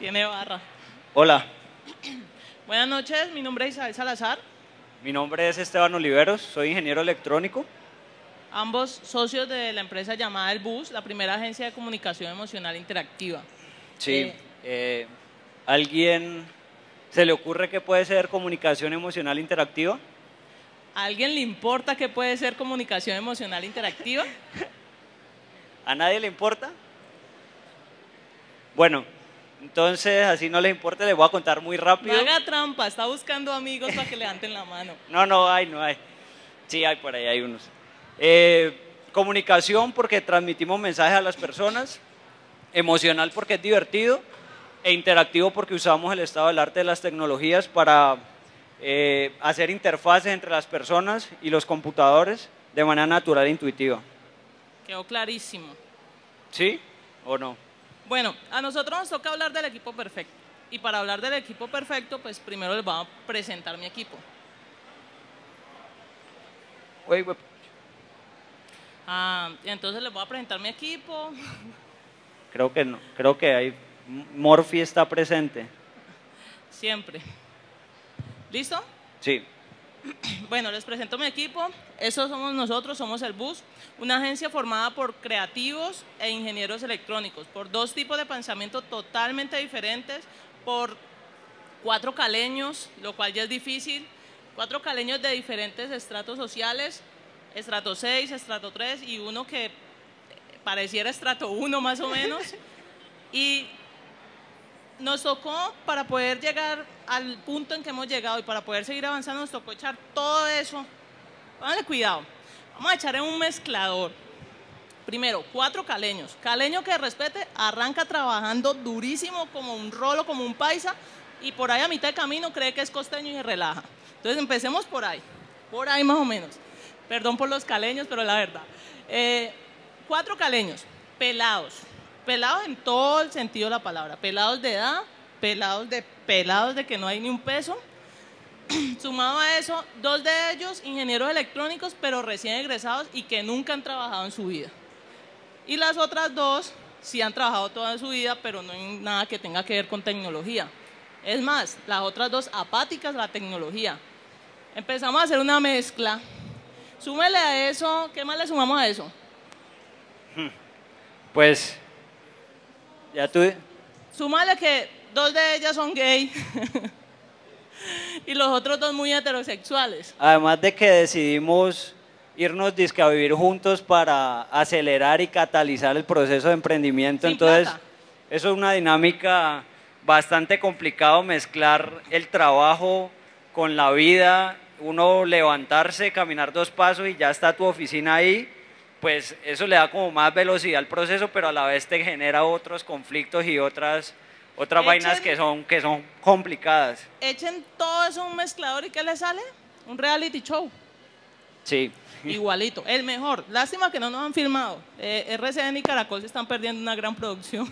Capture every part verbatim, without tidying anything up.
Tiene barra. Hola, Buenas noches, mi nombre es Isabel Salazar, mi nombre es Esteban Oliveros, soy ingeniero electrónico. ambos socios de la empresa llamada El Bus, la primera agencia de comunicación emocional interactiva. Sí, Eh, eh, ¿alguien se le ocurre que puede ser comunicación emocional interactiva? ¿A alguien le importa qué puede ser comunicación emocional interactiva? ¿A nadie le importa? Bueno, entonces así no le importa, les voy a contar muy No rápido. haga trampa, está buscando amigos para que levanten la mano. No, no hay, no hay. Sí, hay por ahí, hay unos. Eh, comunicación porque transmitimos mensajes a las personas, emocional porque es divertido e interactivo porque usamos el estado del arte de las tecnologías para eh, hacer interfaces entre las personas y los computadores de manera natural e intuitiva. Quedó clarísimo. ¿Sí o no? Bueno, a nosotros nos toca hablar del equipo perfecto. Y para hablar del equipo perfecto, pues primero les voy a presentar mi equipo. Uy, güey. Ah, entonces les voy a presentar mi equipo. Creo que no, creo que hay, Morphy está presente. Siempre. ¿Listo? Sí. Bueno, les presento mi equipo. Eso somos nosotros, somos El Bus, una agencia formada por creativos e ingenieros electrónicos, por dos tipos de pensamiento totalmente diferentes, por cuatro caleños, lo cual ya es difícil, cuatro caleños de diferentes estratos sociales, estrato seis, estrato tres y uno que pareciera estrato uno más o menos. Y nos tocó, para poder llegar al punto en que hemos llegado y para poder seguir avanzando, nos tocó echar todo eso. Pónganle cuidado. Vamos a echar en un mezclador. Primero, cuatro caleños. Caleño que respete, arranca trabajando durísimo como un rolo, como un paisa, y por ahí a mitad de camino cree que es costeño y se relaja. Entonces empecemos por ahí, por ahí más o menos. Perdón por los caleños, pero la verdad. Eh, cuatro caleños, pelados. Pelados en todo el sentido de la palabra. Pelados de edad, pelados de, pelados de que no hay ni un peso. Sumado a eso, dos de ellos ingenieros electrónicos, pero recién egresados y que nunca han trabajado en su vida. Y las otras dos sí han trabajado toda su vida, pero no en nada que tenga que ver con tecnología. Es más, las otras dos apáticas a la tecnología. Empezamos a hacer una mezcla. Súmele a eso, ¿qué más le sumamos a eso? Pues, ya tú, Súmale que dos de ellas son gay y los otros dos muy heterosexuales. además de que decidimos irnos dizque a vivir juntos para acelerar y catalizar el proceso de emprendimiento, Sin entonces plata. eso es una dinámica bastante complicado, mezclar el trabajo con la vida, uno levantarse, caminar dos pasos y ya está tu oficina ahí, pues eso le da como más velocidad al proceso, pero a la vez te genera otros conflictos y otras, otras Echen- vainas que son, que son complicadas. Echen todo eso en un mezclador y ¿qué le sale? Un reality show. Sí. Igualito, el mejor. Lástima que no nos han filmado. Eh, R C N y Caracol se están perdiendo una gran producción.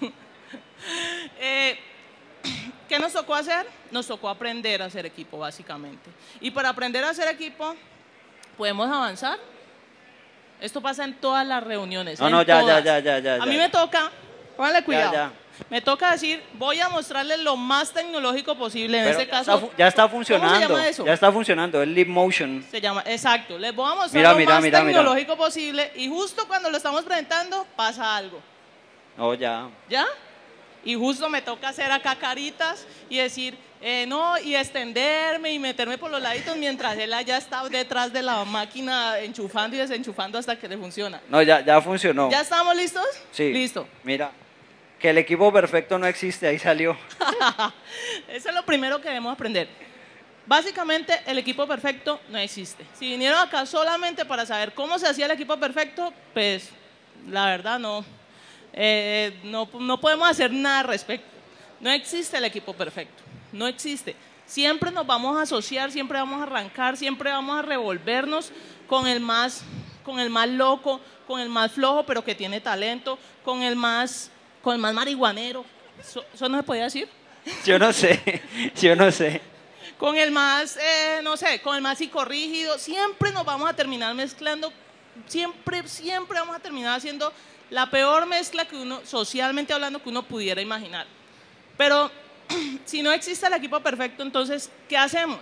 eh, ¿Qué nos tocó hacer? Nos tocó aprender a hacer equipo, básicamente. Y para aprender a hacer equipo, podemos avanzar. Esto pasa en todas las reuniones. No, en no, ya, ya, todas. ya, ya, ya. A ya, mí ya. me toca, póngale cuidado. ya. Me toca decir, voy a mostrarles lo más tecnológico posible. En Pero este ya caso, está fu- ya está ¿cómo funcionando. se llama eso? Ya está funcionando, el Leap Motion. Se llama, exacto. Les voy a mostrar Mira, lo mira, más mira, mira. tecnológico posible y justo cuando lo estamos presentando pasa algo. No, ya. ¿Ya? Y justo me toca hacer acá caritas y decir, eh, no, y extenderme y meterme por los laditos mientras él allá está detrás de la máquina enchufando y desenchufando hasta que le funciona. No, ya, ya funcionó. ¿Ya estamos listos? Sí. Listo. Mira, que el equipo perfecto no existe, ahí salió. Eso es lo primero que debemos aprender. Básicamente, el equipo perfecto no existe. Si vinieron acá solamente para saber cómo se hacía el equipo perfecto, pues la verdad no, eh, no, no podemos hacer nada al respecto. No existe el equipo perfecto, no existe. Siempre nos vamos a asociar, siempre vamos a arrancar, siempre vamos a revolvernos con el más, con el más loco, con el más flojo, pero que tiene talento, con el más, con el más marihuanero. ¿Eso, eso no se podía decir? Yo no sé, yo no sé. Con el más, eh, no sé, con el más psicorrígido, siempre nos vamos a terminar mezclando, siempre, siempre vamos a terminar haciendo la peor mezcla que uno, socialmente hablando, que uno pudiera imaginar. Pero si no existe el equipo perfecto, entonces, ¿qué hacemos?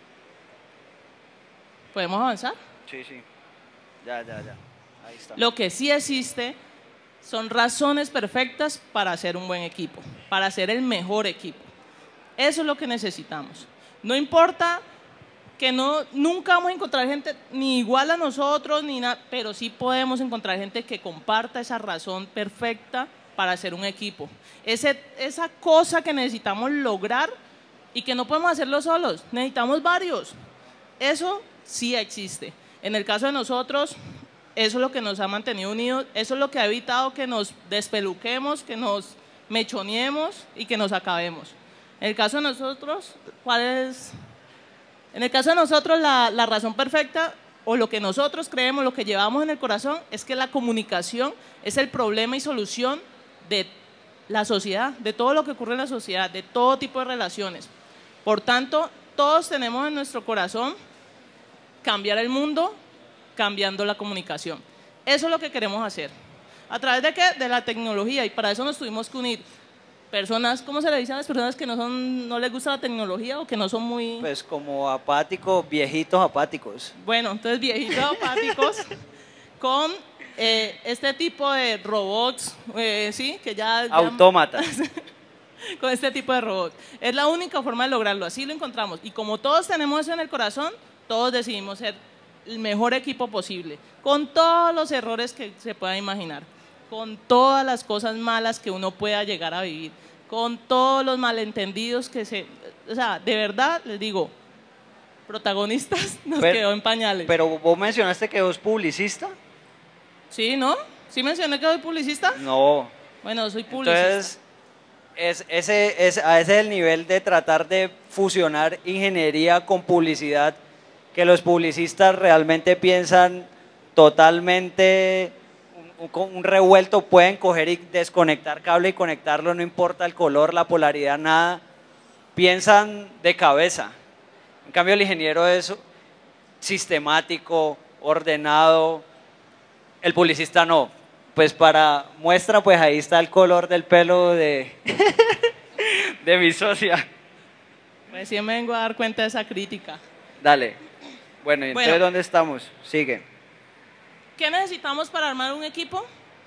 ¿Podemos avanzar? Sí, sí. Ya, ya, ya. Ahí está. Lo que sí existe son razones perfectas para hacer un buen equipo, para hacer el mejor equipo. Eso es lo que necesitamos. No importa que no, nunca vamos a encontrar gente ni igual a nosotros, ni nada, pero sí podemos encontrar gente que comparta esa razón perfecta para hacer un equipo. Ese, esa cosa que necesitamos lograr y que no podemos hacerlo solos, necesitamos varios. Eso sí existe. En el caso de nosotros, eso es lo que nos ha mantenido unidos, eso es lo que ha evitado que nos despeluquemos, que nos mechoneemos y que nos acabemos. En el caso de nosotros, ¿cuál es? En el caso de nosotros, la, la razón perfecta o lo que nosotros creemos, lo que llevamos en el corazón, es que la comunicación es el problema y solución de la sociedad, de todo lo que ocurre en la sociedad, de todo tipo de relaciones. Por tanto, todos tenemos en nuestro corazón cambiar el mundo cambiando la comunicación. Eso es lo que queremos hacer. ¿A través de qué? De la tecnología, y para eso nos tuvimos que unir. Personas, ¿cómo se le dice a las personas que no, son, no les gusta la tecnología o que no son muy...? Pues como apáticos, viejitos apáticos. Bueno, entonces viejitos apáticos con eh, este tipo de robots, eh, ¿sí? Que ya... ya Autómatas. con este tipo de robots. Es la única forma de lograrlo, así lo encontramos. Y como todos tenemos eso en el corazón, todos decidimos ser el mejor equipo posible, con todos los errores que se pueda imaginar, con todas las cosas malas que uno pueda llegar a vivir, con todos los malentendidos que se... O sea, de verdad, les digo, protagonistas nos pero, quedó en pañales. Pero vos mencionaste que sos publicista. ¿Sí, no? ¿Sí mencioné que soy publicista? No. Bueno, soy publicista. Entonces, es, ese, es, a ese es el nivel de tratar de fusionar ingeniería con publicidad, que los publicistas realmente piensan totalmente un, un revuelto, pueden coger y desconectar cable y conectarlo, no importa el color, la polaridad, nada, piensan de cabeza. En cambio el ingeniero es sistemático, ordenado, el publicista no. Pues para muestra, pues ahí está el color del pelo de, de mi socia. Recién me vengo a dar cuenta de esa crítica. Dale. Bueno, ¿y entonces Bueno, dónde estamos? Sigue. ¿qué necesitamos para armar un equipo?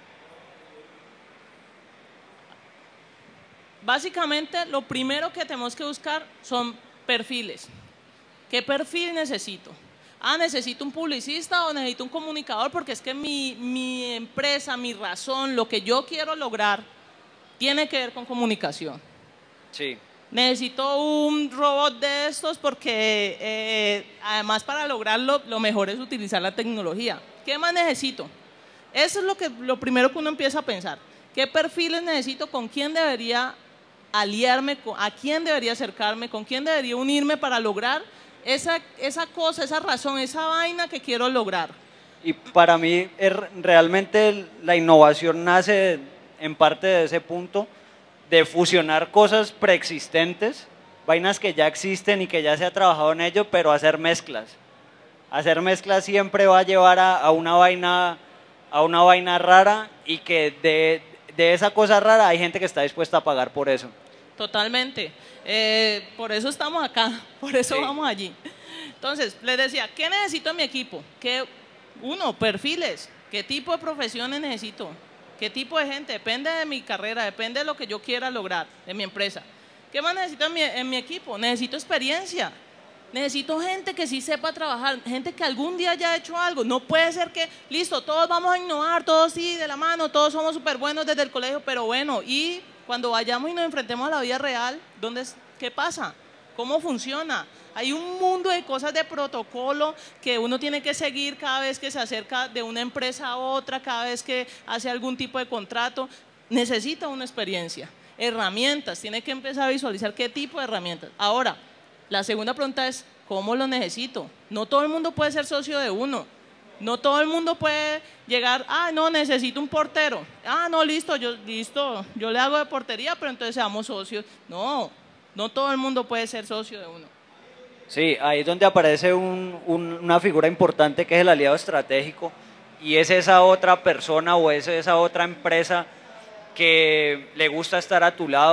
Básicamente, lo primero que tenemos que buscar son perfiles. ¿Qué perfil necesito? Ah, necesito un publicista o necesito un comunicador porque es que mi, mi empresa, mi razón, lo que yo quiero lograr tiene que ver con comunicación. Sí. Necesito un robot de estos porque eh, además para lograrlo lo mejor es utilizar la tecnología. ¿Qué más necesito? Eso es lo, que, lo primero que uno empieza a pensar. ¿Qué perfiles necesito? ¿Con quién debería aliarme? ¿A quién debería acercarme? ¿Con quién debería unirme para lograr esa, esa cosa, esa razón, esa vaina que quiero lograr? Y para mí er, realmente la innovación nace en parte de ese punto de fusionar cosas preexistentes, vainas que ya existen y que ya se ha trabajado en ello, pero hacer mezclas. Hacer mezclas siempre va a llevar a, a, una, vaina, a una vaina rara y que de, de esa cosa rara hay gente que está dispuesta a pagar por eso. Totalmente. Eh, por eso estamos acá, por eso sí. Vamos allí. Entonces, les decía, ¿qué necesito en mi equipo? ¿Qué, uno, perfiles. ¿Qué tipo de profesiones necesito? ¿Qué tipo de gente? Depende de mi carrera, depende de lo que yo quiera lograr, de mi empresa. ¿Qué más necesito en mi, en mi equipo? Necesito experiencia. Necesito gente que sí sepa trabajar, gente que algún día haya hecho algo. No puede ser que, listo, todos vamos a innovar, todos sí, de la mano, todos somos súper buenos desde el colegio, pero bueno, y cuando vayamos y nos enfrentemos a la vida real, ¿dónde, ¿qué pasa? ¿Cómo funciona? Hay un mundo de cosas de protocolo que uno tiene que seguir cada vez que se acerca de una empresa a otra, cada vez que hace algún tipo de contrato. Necesita una experiencia, herramientas, tiene que empezar a visualizar qué tipo de herramientas. Ahora, la segunda pregunta es, ¿cómo lo necesito? No todo el mundo puede ser socio de uno. No todo el mundo puede llegar, ah, no, necesito un portero. Ah, no, listo, yo, listo, yo le hago de portería, pero entonces seamos socios. No, no todo el mundo puede ser socio de uno. Sí, ahí es donde aparece un, un, una figura importante que es el aliado estratégico, y es esa otra persona o es esa otra empresa que le gusta estar a tu lado,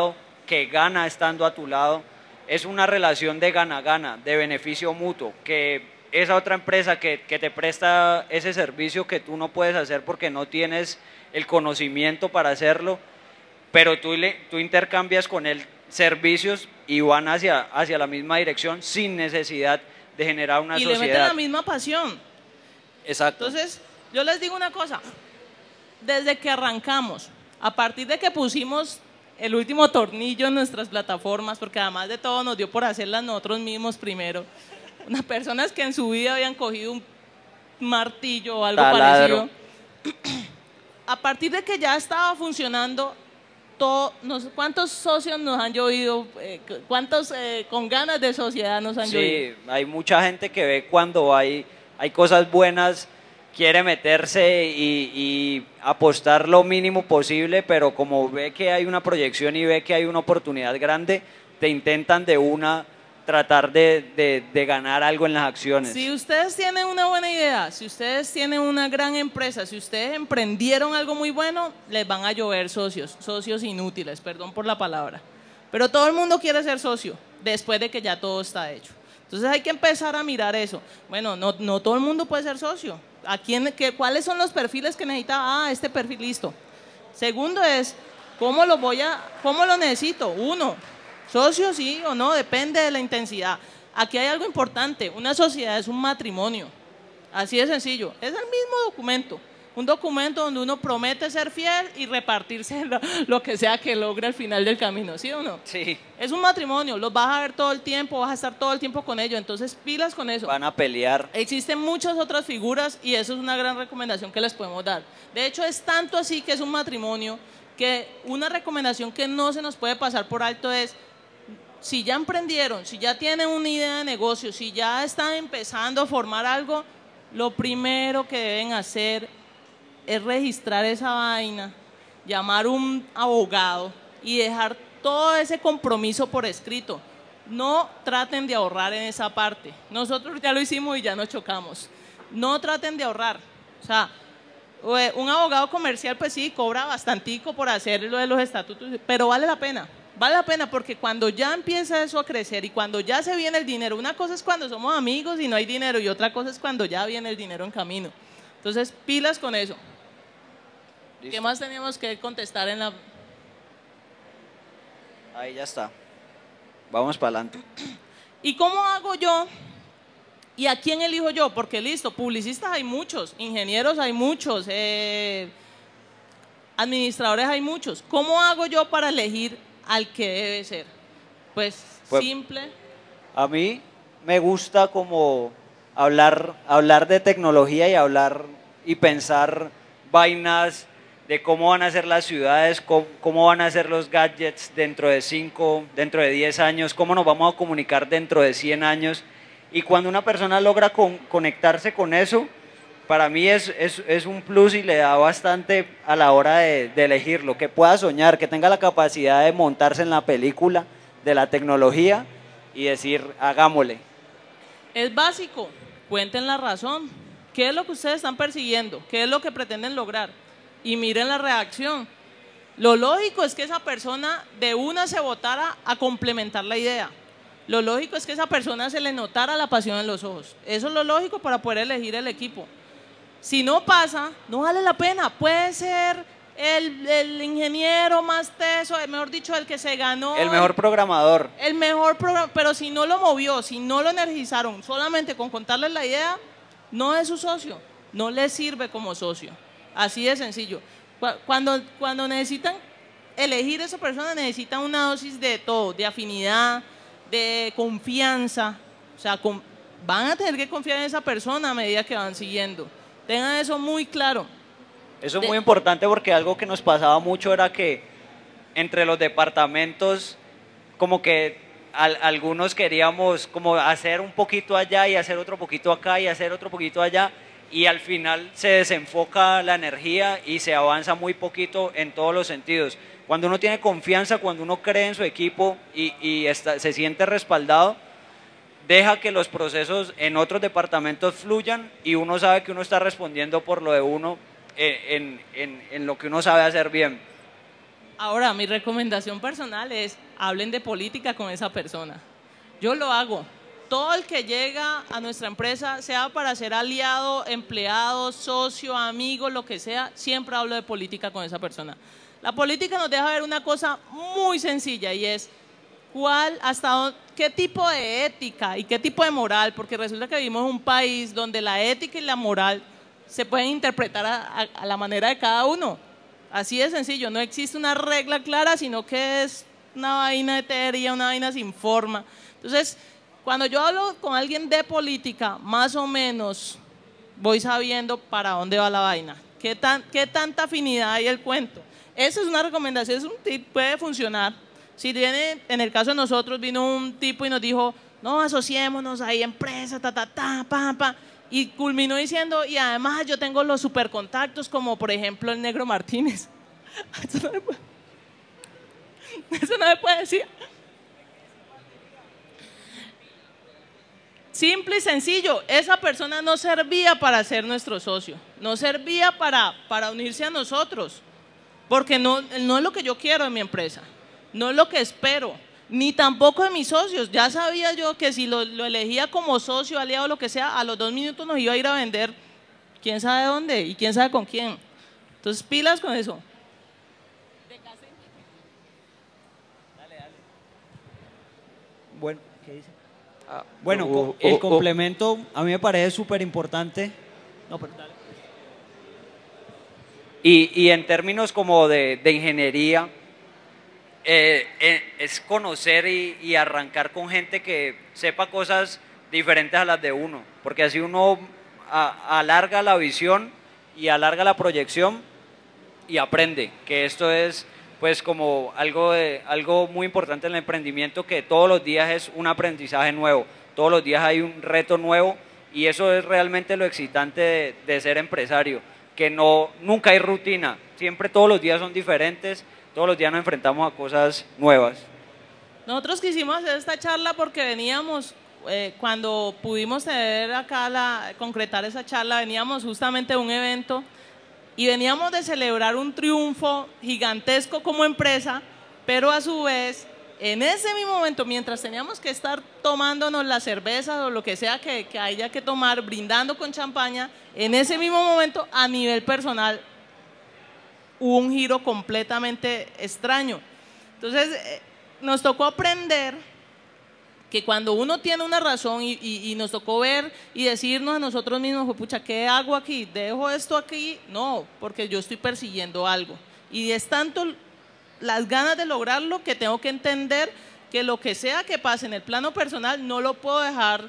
que gana estando a tu lado, es una relación de gana-gana, de beneficio mutuo, que esa otra empresa que, que te presta ese servicio que tú no puedes hacer porque no tienes el conocimiento para hacerlo, pero tú, le, tú intercambias con él servicios y van hacia, hacia la misma dirección sin necesidad de generar una y sociedad. le meten la misma pasión. Exacto. Entonces, yo les digo una cosa, desde que arrancamos, a partir de que pusimos el último tornillo en nuestras plataformas, porque además de todo nos dio por hacerlas nosotros mismos primero, unas personas que en su vida habían cogido un martillo o algo Taladro. parecido, a partir de que ya estaba funcionando, todo, nos, ¿cuántos socios nos han llovido? Eh, ¿Cuántos eh, con ganas de sociedad nos han llovido? Sí, hay mucha gente que ve cuando hay, hay cosas buenas, quiere meterse y, y apostar lo mínimo posible, pero como ve que hay una proyección y ve que hay una oportunidad grande, te intentan de una tratar de, de, de ganar algo en las acciones. Si ustedes tienen una buena idea, si ustedes tienen una gran empresa, si ustedes emprendieron algo muy bueno, les van a llover socios, socios inútiles, perdón por la palabra. Pero todo el mundo quiere ser socio después de que ya todo está hecho. Entonces hay que empezar a mirar eso. Bueno, no, no todo el mundo puede ser socio. ¿A quién, qué, ¿Cuáles son los perfiles que necesita? Ah, este perfil, listo. Segundo es, ¿cómo lo voy a, cómo lo necesito? Uno, socio sí o no, depende de la intensidad. Aquí hay algo importante, una sociedad es un matrimonio, así de sencillo, es el mismo documento, un documento donde uno promete ser fiel y repartirse lo, lo que sea que logre al final del camino, ¿sí o no? Sí. Es un matrimonio, los vas a ver todo el tiempo, vas a estar todo el tiempo con ellos, entonces pilas con eso. Van a pelear. Existen muchas otras figuras y eso es una gran recomendación que les podemos dar. De hecho, es tanto así que es un matrimonio que una recomendación que no se nos puede pasar por alto es, si ya emprendieron, si ya tienen una idea de negocio, si ya están empezando a formar algo, lo primero que deben hacer es registrar esa vaina, llamar a un abogado y dejar todo ese compromiso por escrito. No traten de ahorrar en esa parte. Nosotros ya lo hicimos y ya nos chocamos. No traten de ahorrar. O sea, un abogado comercial pues sí, cobra bastantico por hacer lo de los estatutos, pero vale la pena. Vale la pena porque cuando ya empieza eso a crecer y cuando ya se viene el dinero, una cosa es cuando somos amigos y no hay dinero y otra cosa es cuando ya viene el dinero en camino. Entonces, pilas con eso. Listo. ¿Qué más teníamos que contestar en la...? Ahí ya está. Vamos para adelante. ¿Y cómo hago yo? ¿Y a quién elijo yo? Porque listo, publicistas hay muchos, ingenieros hay muchos, eh, administradores hay muchos. ¿Cómo hago yo para elegir al que debe ser? Pues, pues simple. A mí me gusta como hablar, hablar de tecnología y hablar y pensar vainas de cómo van a ser las ciudades, cómo, cómo van a ser los gadgets dentro de cinco, dentro de diez años, cómo nos vamos a comunicar dentro de cien años. Y cuando una persona logra con, conectarse con eso, para mí es, es, es un plus y le da bastante a la hora de, de elegirlo, que pueda soñar, que tenga la capacidad de montarse en la película de la tecnología y decir, hagámosle. Es básico, cuenten la razón. ¿Qué es lo que ustedes están persiguiendo? ¿Qué es lo que pretenden lograr? Y miren la reacción. Lo lógico es que esa persona de una se votara a complementar la idea. Lo lógico es que esa persona se le notara la pasión en los ojos. Eso es lo lógico para poder elegir el equipo. Si no pasa, no vale la pena. Puede ser el, el ingeniero más teso, mejor dicho, el que se ganó. El mejor programador. El mejor programador, pero si no lo movió, si no lo energizaron, solamente con contarles la idea, no es su socio, no le sirve como socio. Así de sencillo. Cuando, cuando necesitan elegir a esa persona, necesitan una dosis de todo, de afinidad, de confianza. O sea, con, van a tener que confiar en esa persona a medida que van siguiendo. Tengan eso muy claro. Eso es de, muy importante porque algo que nos pasaba mucho era que entre los departamentos, como que al, algunos queríamos como hacer un poquito allá y hacer otro poquito acá y hacer otro poquito allá, y al final se desenfoca la energía y se avanza muy poquito en todos los sentidos. Cuando uno tiene confianza, cuando uno cree en su equipo y, y está, se siente respaldado, deja que los procesos en otros departamentos fluyan y uno sabe que uno está respondiendo por lo de uno en, en, en lo que uno sabe hacer bien. Ahora, mi recomendación personal es, hablen de política con esa persona. Yo lo hago. Todo el que llega a nuestra empresa, sea para ser aliado, empleado, socio, amigo, lo que sea, siempre hablo de política con esa persona. La política nos deja ver una cosa muy sencilla y es cuál, hasta dónde, qué tipo de ética y qué tipo de moral, porque resulta que vivimos en un país donde la ética y la moral se pueden interpretar a, a, a la manera de cada uno. Así de sencillo, no existe una regla clara, sino que es una vaina etérea, una vaina sin forma. Entonces, cuando yo hablo con alguien de política, más o menos voy sabiendo para dónde va la vaina, qué, tan, qué tanta afinidad hay el cuento. Esa es una recomendación, es un tip, puede funcionar. Si viene, en el caso de nosotros, vino un tipo y nos dijo, no, asociémonos, hay empresa, ta, ta, ta, pa, pa, y culminó diciendo, y además yo tengo los supercontactos, como por ejemplo el Negro Martínez. Eso no me puede, eso no me puede decir. Simple y sencillo, esa persona no servía para ser nuestro socio, no servía para, para unirse a nosotros, porque no, no es lo que yo quiero en mi empresa, no es lo que espero, ni tampoco de mis socios. Ya sabía yo que si lo, lo elegía como socio, aliado, lo que sea, a los dos minutos nos iba a ir a vender quién sabe dónde y quién sabe con quién. Entonces, pilas con eso. Dale, dale. Bueno, ¿qué dice? Ah, Bueno, uh, el uh, uh. complemento a mí me parece súper importante. No, pero dale. Y, y en términos como de, de ingeniería, eh, eh, es conocer y, y arrancar con gente que sepa cosas diferentes a las de uno, porque así uno a, alarga la visión y alarga la proyección y aprende, que esto es pues como algo, de, algo muy importante en el emprendimiento, que todos los días es un aprendizaje nuevo, todos los días hay un reto nuevo, y eso es realmente lo excitante de, de ser empresario, que no, nunca hay rutina, siempre todos los días son diferentes, todos los días nos enfrentamos a cosas nuevas. Nosotros quisimos hacer esta charla porque veníamos, eh, cuando pudimos tener acá, la, concretar esa charla, veníamos justamente de un evento y veníamos de celebrar un triunfo gigantesco como empresa, pero a su vez, en ese mismo momento, mientras teníamos que estar tomándonos la cerveza o lo que sea que, que haya que tomar, brindando con champaña, en ese mismo momento, a nivel personal, hubo un giro completamente extraño. Entonces, eh, nos tocó aprender que cuando uno tiene una razón y, y, y nos tocó ver y decirnos a nosotros mismos, pucha, ¿qué hago aquí? ¿Dejo esto aquí? No, porque yo estoy persiguiendo algo. Y es tanto las ganas de lograrlo que tengo que entender que lo que sea que pase en el plano personal no lo puedo dejar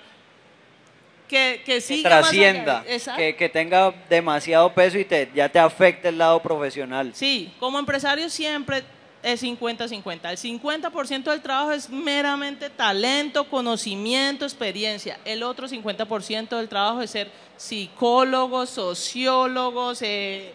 que, que siga que trascienda, más allá. que, que tenga demasiado peso y te, ya te afecte el lado profesional. Sí, como empresario siempre es cincuenta cincuenta. El cincuenta por ciento del trabajo es meramente talento, conocimiento, experiencia. El otro cincuenta por ciento del trabajo es ser psicólogos, sociólogos, eh,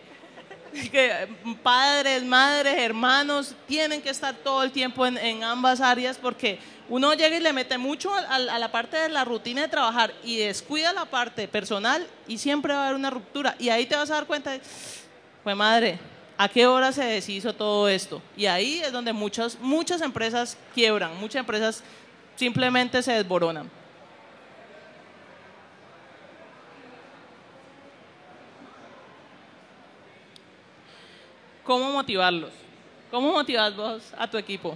que padres, madres, hermanos, tienen que estar todo el tiempo en, en ambas áreas, porque uno llega y le mete mucho a, a la parte de la rutina de trabajar y descuida la parte personal y siempre va a haber una ruptura. Y ahí te vas a dar cuenta de, pues madre, ¿a qué hora se deshizo todo esto? Y ahí es donde muchas, muchas empresas quiebran, muchas empresas simplemente se desboronan. ¿Cómo motivarlos? ¿Cómo motivas vos a tu equipo?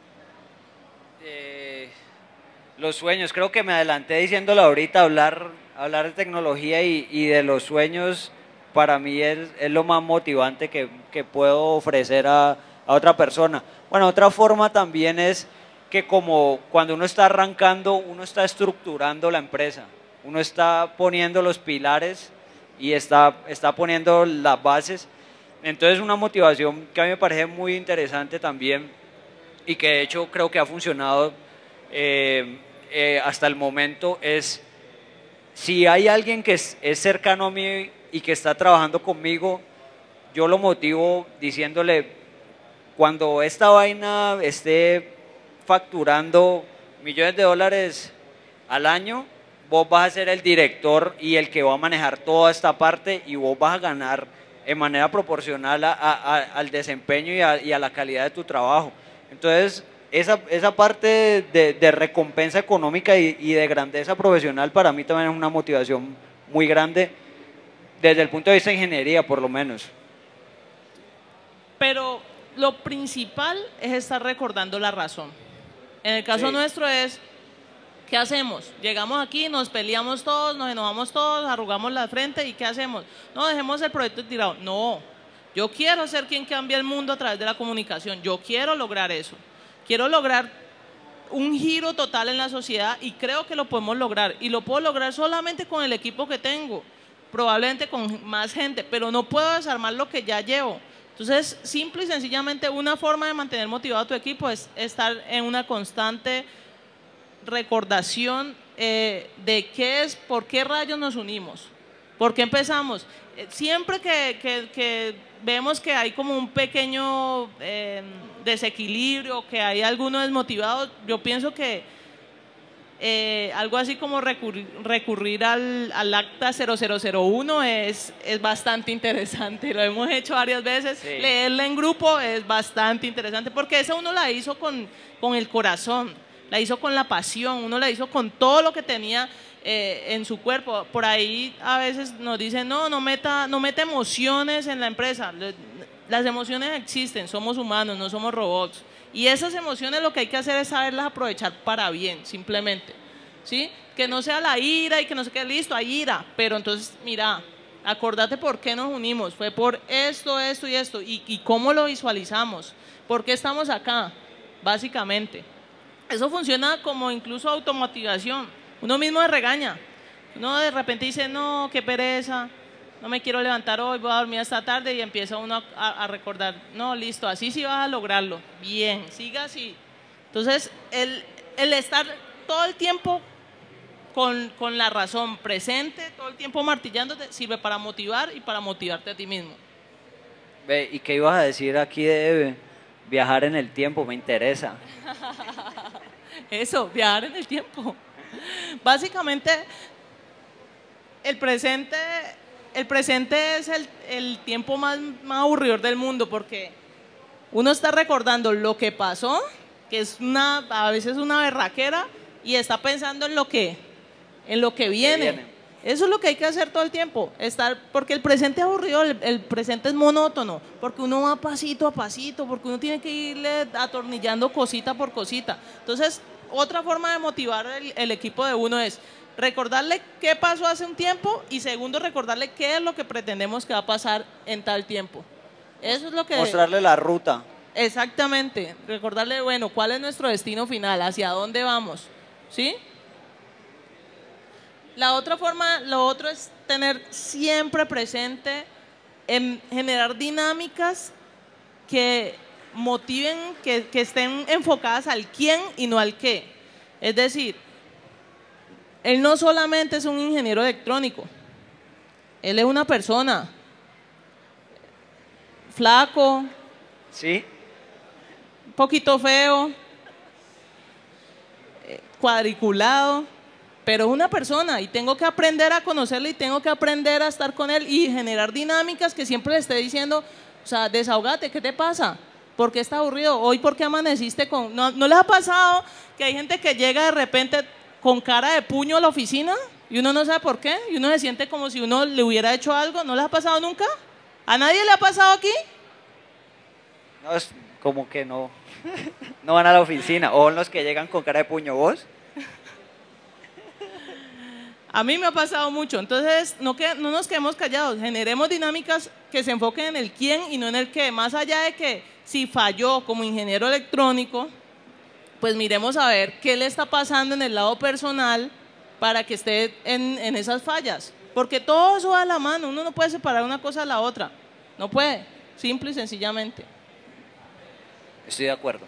Eh, los sueños, creo que me adelanté diciéndolo ahorita, hablar, hablar de tecnología y, y de los sueños para mí es, es lo más motivante que, que puedo ofrecer a, a otra persona. Bueno, otra forma también es que como cuando uno está arrancando, uno está estructurando la empresa, uno está poniendo los pilares y está, está poniendo las bases. Entonces una motivación que a mí me parece muy interesante también y que de hecho creo que ha funcionado eh, eh, hasta el momento es, si hay alguien que es, es cercano a mí y que está trabajando conmigo, yo lo motivo diciéndole, cuando esta vaina esté facturando millones de dólares al año, vos vas a ser el director y el que va a manejar toda esta parte y vos vas a ganar en manera proporcional a, a, al desempeño y a, y a la calidad de tu trabajo. Entonces, esa, esa parte de, de recompensa económica y, y de grandeza profesional para mí también es una motivación muy grande desde el punto de vista de ingeniería, por lo menos. Pero lo principal es estar recordando la razón. En el caso Sí. nuestro es, ¿qué hacemos? Llegamos aquí, nos peleamos todos, nos enojamos todos, arrugamos la frente y ¿qué hacemos? No, dejemos el proyecto tirado. No, yo quiero ser quien cambie el mundo a través de la comunicación. Yo quiero lograr eso. Quiero lograr un giro total en la sociedad y creo que lo podemos lograr. Y lo puedo lograr solamente con el equipo que tengo, probablemente con más gente, pero no puedo desarmar lo que ya llevo. Entonces, simple y sencillamente, una forma de mantener motivado a tu equipo es estar en una constante recordación eh, de qué es, por qué rayos nos unimos, por qué empezamos. Eh, siempre que, que, que vemos que hay como un pequeño eh, desequilibrio, que hay alguno desmotivado, yo pienso que eh, algo así como recurrir, recurrir al, al acta cero cero cero uno es, es bastante interesante, lo hemos hecho varias veces, Sí. leerla en grupo es bastante interesante, porque esa uno la hizo con, con el corazón, la hizo con la pasión, uno la hizo con todo lo que tenía eh, en su cuerpo. Por ahí a veces nos dicen, no, no meta, no meta emociones en la empresa. Las emociones existen, somos humanos, no somos robots. Y esas emociones lo que hay que hacer es saberlas aprovechar para bien, simplemente. ¿Sí? Que no sea la ira y que no se quede listo, hay ira. Pero entonces, mira, acordate por qué nos unimos. Fue por esto, esto y esto. Y, y cómo lo visualizamos. ¿Por qué estamos acá? Básicamente. Eso funciona como incluso automotivación. Uno mismo se regaña. Uno de repente dice, no, qué pereza, no me quiero levantar hoy, voy a dormir hasta tarde, y empieza uno a, a recordar, no, listo, así sí vas a lograrlo. Bien, siga así. Entonces, el, el estar todo el tiempo con, con la razón presente, todo el tiempo martillándote, sirve para motivar y para motivarte a ti mismo. Ve, ¿y qué ibas a decir aquí de viajar en el tiempo? Me interesa. Eso, viajar en el tiempo. Básicamente, el presente, el presente es el, el tiempo más, más aburridor del mundo, porque uno está recordando lo que pasó, que es una, a veces una berraquera, y está pensando en lo que, en lo que viene. viene. Eso es lo que hay que hacer todo el tiempo, estar, porque el presente es aburrido, el, el presente es monótono, porque uno va pasito a pasito, porque uno tiene que irle atornillando cosita por cosita. Entonces, otra forma de motivar el, el equipo de uno es recordarle qué pasó hace un tiempo, y segundo, recordarle qué es lo que pretendemos que va a pasar en tal tiempo. Eso es lo que... Mostrarle la ruta. Exactamente, recordarle, bueno, cuál es nuestro destino final, hacia dónde vamos, ¿sí? La otra forma, lo otro es tener siempre presente en generar dinámicas que motiven, que, que estén enfocadas al quién y no al qué. Es decir, él no solamente es un ingeniero electrónico, él es una persona, flaco, ¿Sí? un poquito feo, eh, cuadriculado, pero es una persona y tengo que aprender a conocerlo y tengo que aprender a estar con él y generar dinámicas que siempre le esté diciendo, o sea, desahógate, ¿qué te pasa? ¿Por qué estás aburrido? Hoy, ¿por qué amaneciste con...? ¿No, ¿No les ha pasado que hay gente que llega de repente con cara de puño a la oficina y uno no sabe por qué? Y uno se siente como si uno le hubiera hecho algo. ¿No les ha pasado nunca? ¿A nadie le ha pasado aquí? No, es como que no. No van a la oficina. O los que llegan con cara de puño, ¿vos? A mí me ha pasado mucho, entonces no, que, no nos quedemos callados, generemos dinámicas que se enfoquen en el quién y no en el qué, más allá de que si falló como ingeniero electrónico, pues miremos a ver qué le está pasando en el lado personal para que esté en, en esas fallas, porque todo eso va a la mano, uno no puede separar una cosa de la otra, no puede, simple y sencillamente. Estoy de acuerdo.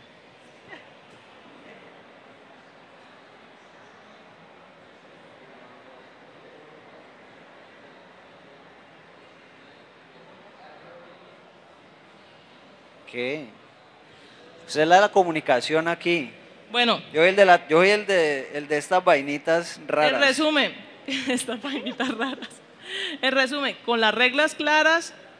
¿Qué? Usted es la de la comunicación aquí. Bueno, Yo soy el de, la, yo soy el de, el de estas vainitas raras. en resumen, estas vainitas raras. En resumen, con las reglas claras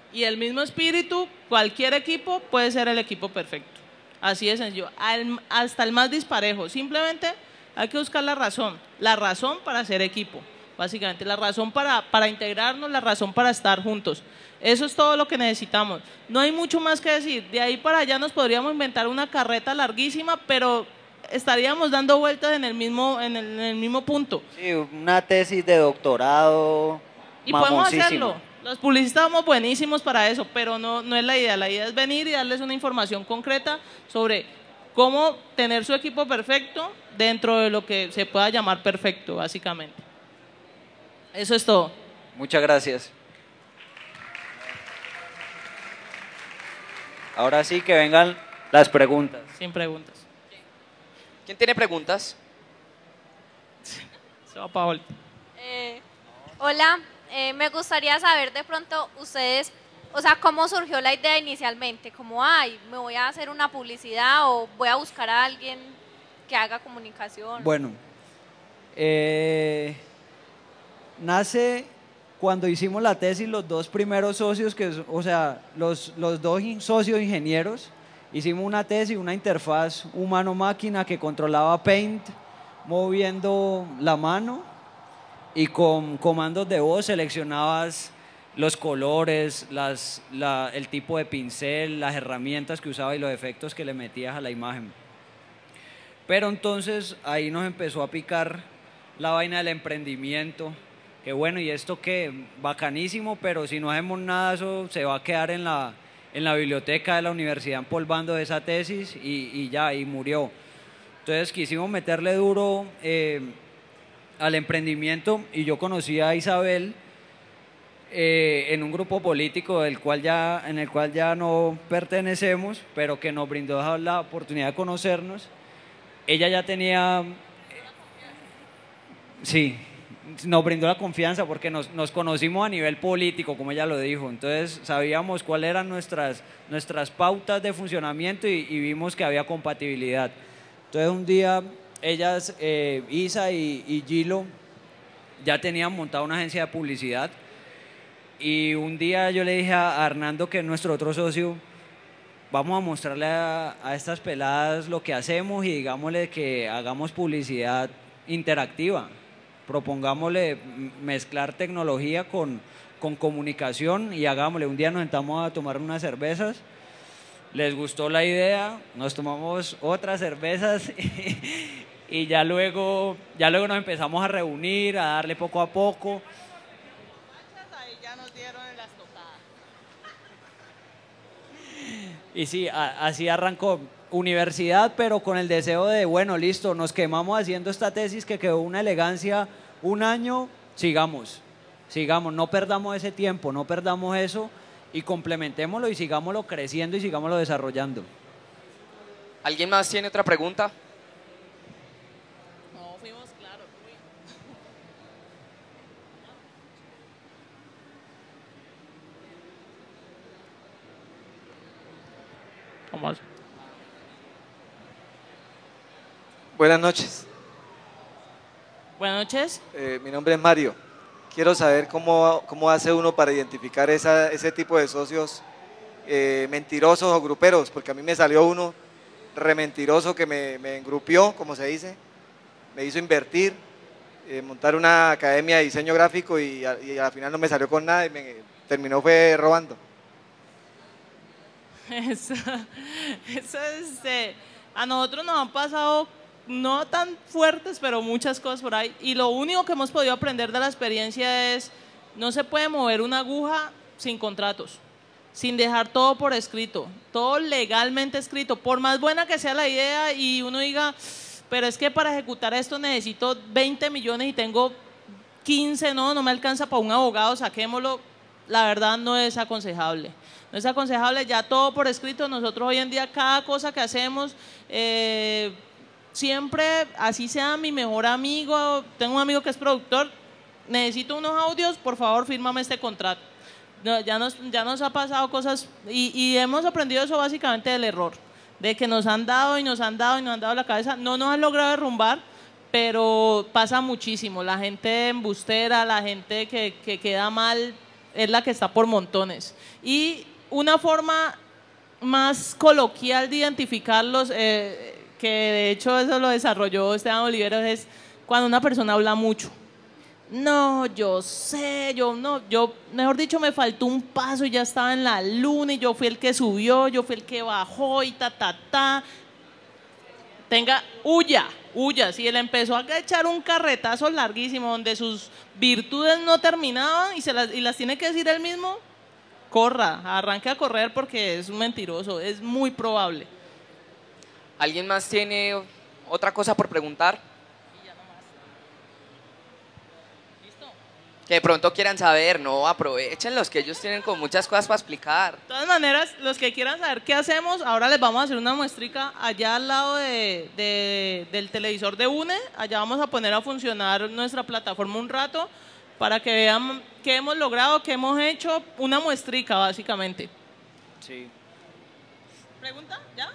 y el mismo espíritu, cualquier equipo puede ser el equipo perfecto. Así de sencillo, al, hasta el más disparejo. Simplemente hay que buscar la razón, la razón para ser equipo, básicamente, la razón para, para integrarnos, la razón para estar juntos. Eso es todo lo que necesitamos. No hay mucho más que decir. De ahí para allá nos podríamos inventar una carreta larguísima, pero estaríamos dando vueltas en el mismo, en el, en el mismo punto. Sí, una tesis de doctorado. Y podemos hacerlo. Los publicistas somos buenísimos para eso, pero no, no es la idea. La idea es venir y darles una información concreta sobre cómo tener su equipo perfecto dentro de lo que se pueda llamar perfecto, básicamente. Eso es todo. Muchas gracias. Ahora sí que vengan las preguntas. Sin preguntas. ¿Quién tiene preguntas? Se va Paola. Eh, hola, eh, me gustaría saber de pronto ustedes, o sea, cómo surgió la idea inicialmente, como, ay, me voy a hacer una publicidad o voy a buscar a alguien que haga comunicación. Bueno, eh, nace cuando hicimos la tesis los dos primeros socios, que, o sea, los, los dos socios ingenieros, hicimos una tesis, una interfaz humano-máquina que controlaba Paint, moviendo la mano, y con comandos de voz seleccionabas los colores, las, la, el tipo de pincel, las herramientas que usaba y los efectos que le metías a la imagen. Pero entonces ahí nos empezó a picar la vaina del emprendimiento, que bueno, y esto que bacanísimo, pero si no hacemos nada eso se va a quedar en la, en la biblioteca de la universidad empolvando de esa tesis y, y ya, y murió. Entonces quisimos meterle duro eh, al emprendimiento, y yo conocí a Isabel eh, en un grupo político del cual ya, en el cual ya no pertenecemos, pero que nos brindó la oportunidad de conocernos. Ella ya tenía, sí, nos brindó la confianza porque nos, nos conocimos a nivel político, como ella lo dijo, entonces sabíamos cuáles eran nuestras, nuestras pautas de funcionamiento y, y vimos que había compatibilidad. Entonces un día ellas, eh, Isa y, y Gilo, ya tenían montado una agencia de publicidad, y un día yo le dije a Hernando, que es nuestro otro socio, vamos a mostrarle a, a estas peladas lo que hacemos y digámosle que hagamos publicidad interactiva. Propongámosle mezclar tecnología con, con comunicación y hagámosle. Un día nos sentamos a tomar unas cervezas, les gustó la idea, nos tomamos otras cervezas y, y ya, luego, ya luego nos empezamos a reunir, a darle poco a poco. Ahí ya nos dieron en las tocadas. Y sí, a, así arrancó. Universidad, pero con el deseo de, bueno, listo, nos quemamos haciendo esta tesis que quedó una elegancia un año, sigamos, sigamos, no perdamos ese tiempo, no perdamos eso y complementémoslo y sigámoslo creciendo y sigámoslo desarrollando. ¿Alguien más tiene otra pregunta? No, fuimos claros. Vamos. Buenas noches. Buenas noches. Eh, mi nombre es Mario. Quiero saber cómo, cómo hace uno para identificar esa, ese tipo de socios eh, mentirosos o gruperos, porque a mí me salió uno rementiroso que me, me engrupió, como se dice, me hizo invertir, eh, montar una academia de diseño gráfico y, a, y al final no me salió con nada y me terminó fue robando. Eso, eso es, eh, a nosotros nos han pasado no tan fuertes, pero muchas cosas por ahí, y lo único que hemos podido aprender de la experiencia es, no se puede mover una aguja sin contratos, sin dejar todo por escrito, todo legalmente escrito, por más buena que sea la idea y uno diga, pero es que para ejecutar esto necesito veinte millones y tengo quince, no, no me alcanza para un abogado, saquémoslo. La verdad no es aconsejable, no es aconsejable, ya todo por escrito. Nosotros hoy en día cada cosa que hacemos, eh, siempre, así sea mi mejor amigo, tengo un amigo que es productor, necesito unos audios, por favor fírmame este contrato. No, ya, nos, ya nos ha pasado cosas y, y hemos aprendido eso básicamente del error, de que nos han dado y nos han dado y nos han dado la cabeza, no nos han logrado derrumbar, pero pasa muchísimo, la gente embustera, la gente que, que queda mal es la que está por montones. Y una forma más coloquial de identificarlos, eh, que de hecho eso lo desarrolló Esteban Oliveros, es cuando una persona habla mucho. No, yo sé, yo no, yo, mejor dicho, me faltó un paso y ya estaba en la luna y yo fui el que subió, yo fui el que bajó y ta, ta, ta. Tenga, huya, huya. Si él empezó a echar un carretazo larguísimo donde sus virtudes no terminaban y, se las, y las tiene que decir él mismo, corra, arranque a correr porque es un mentiroso, es muy probable. ¿Alguien más tiene otra cosa por preguntar? Que de pronto quieran saber, no, aprovechen los que ellos tienen con muchas cosas para explicar. De todas maneras, los que quieran saber qué hacemos, ahora les vamos a hacer una muestrica allá al lado de, de, del televisor de UNE. Allá vamos a poner a funcionar nuestra plataforma un rato para que vean qué hemos logrado, qué hemos hecho, una muestrica básicamente. Sí. ¿Pregunta? ¿Ya?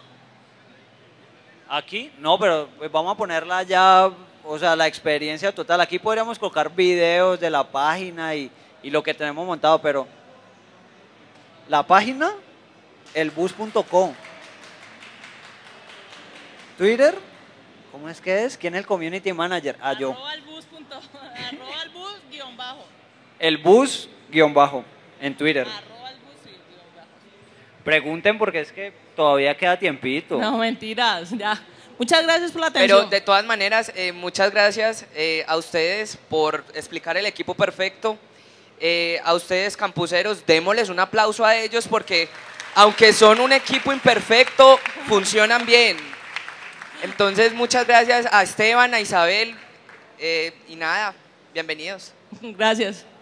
Aquí, no, pero pues vamos a ponerla ya, o sea, la experiencia total. Aquí podríamos colocar videos de la página y, y lo que tenemos montado, pero la página, elbus punto com. Twitter, ¿cómo es que es? ¿Quién es el community manager? Ah, yo. Arroba el bus punto- arroba el bus guión bajo. El bus guión bajo en Twitter. Arroba el bus guión bajo. Pregunten porque es que todavía queda tiempito. No, mentiras, ya. Muchas gracias por la atención. Pero de todas maneras, eh, muchas gracias eh, a ustedes por explicar el equipo perfecto. Eh, a ustedes, campuseros, démosles un aplauso a ellos porque aunque son un equipo imperfecto, funcionan bien. Entonces, muchas gracias a Esteban, a Isabel eh, y nada, bienvenidos. Gracias.